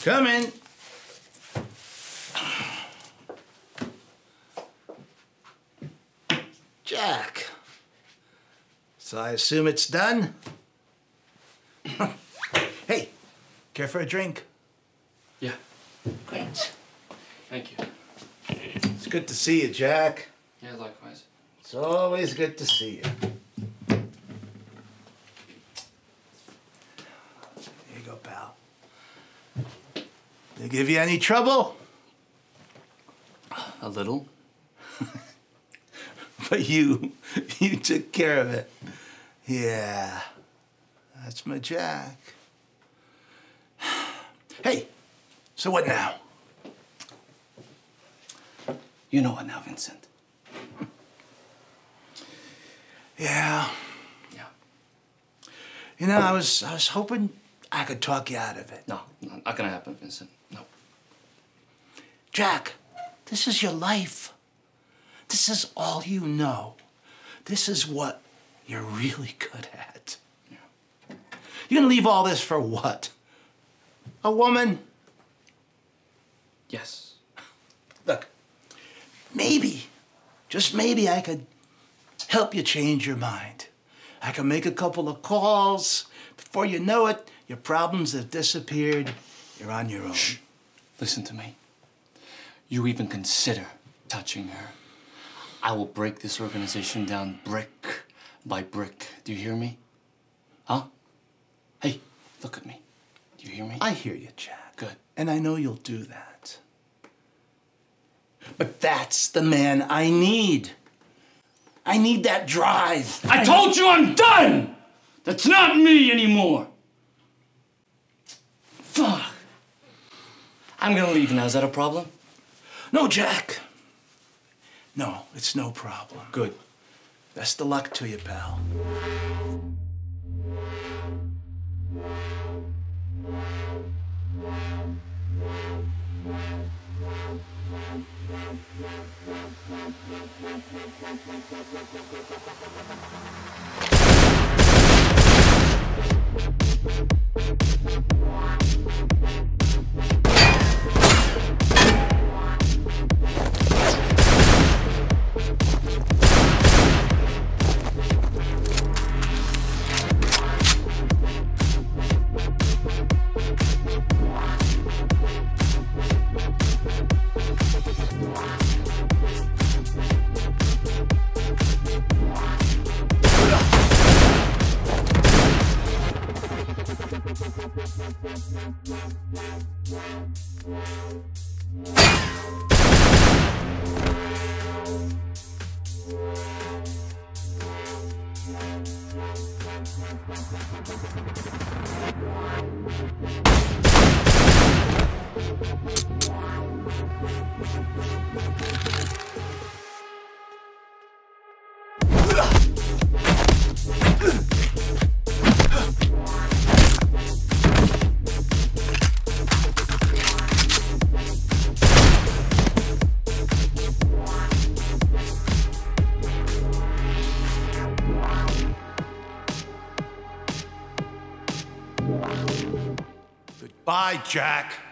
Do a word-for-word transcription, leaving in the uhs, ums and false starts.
Come in. Jack. So I assume it's done? Hey, care for a drink? Yeah. Great. Thank you. It's good to see you, Jack. Yeah, likewise. It's always good to see you. Here you go, pal. They give you any trouble? A little. But you, you took care of it. Yeah, that's my Jack. Hey, so what now? You know what now, Vincent? Yeah. Yeah. You know, I was, I was hoping I could talk you out of it. No, not gonna happen, Vincent. No. Jack, this is your life. This is all you know. This is what you're really good at. Yeah. You're gonna leave all this for what? A woman? Yes. Look, maybe, just maybe I could help you change your mind. I can make a couple of calls. Before you know it, your problems have disappeared. You're on your own. Shh. Listen to me. You even consider touching her, I will break this organization down brick by brick. Do you hear me? Huh? Hey, look at me. Do you hear me? I hear you, Jack. Good. And I know you'll do that. But that's the man I need. I need that drive. I told you I'm done! That's not me anymore! Fuck. I'm gonna leave now. Is that a problem? No, Jack. No, it's no problem. Good. Best of luck to you, pal. Goodbye, Jack.